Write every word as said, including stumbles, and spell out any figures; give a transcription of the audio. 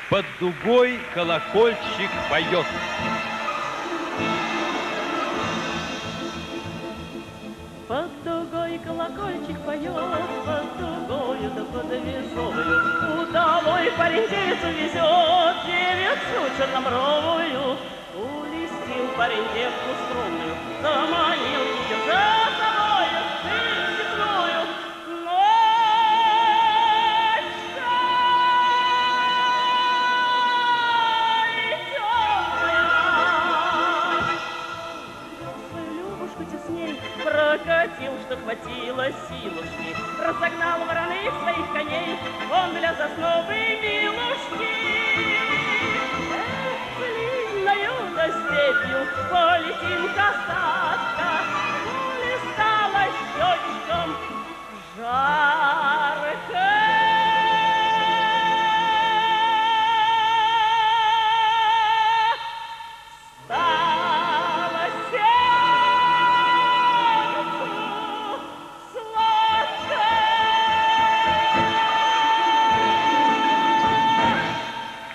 Под дугой колокольчик поет. Под дугой колокольчик поет, под дугою да под весовою. Удалой парень девицу везет, девицу чернобровую. Улестил парень девку скромную, заманил ее за собою, ты степную. Прокатил, что хватило силушки, разогнал вороных своих коней, он для засновы милушки.